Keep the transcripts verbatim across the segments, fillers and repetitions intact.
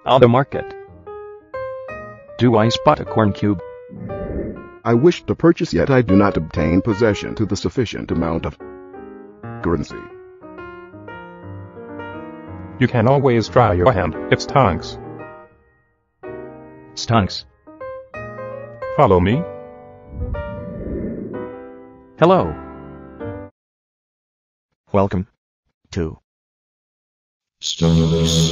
On the market. Do I spot a corn cube? I wish to purchase, yet I do not obtain possession to the sufficient amount of currency. You can always try your hand. It's Stonks. Stonks. Follow me. Hello. Welcome to Stonks.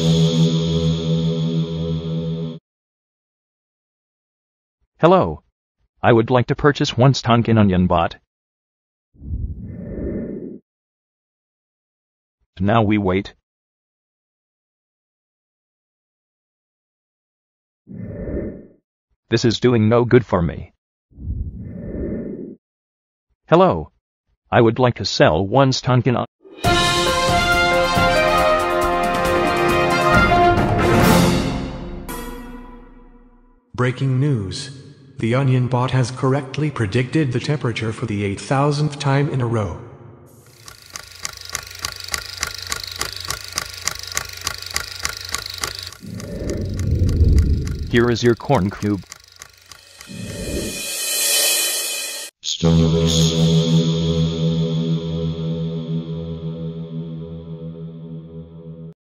Hello. I would like to purchase one stonk in onion bot. Now we wait. This is doing no good for me. Hello. I would like to sell one stonk in onion. Breaking news. The Onion Bot has correctly predicted the temperature for the eight thousandth time in a row. Here is your corn cube. Stonks.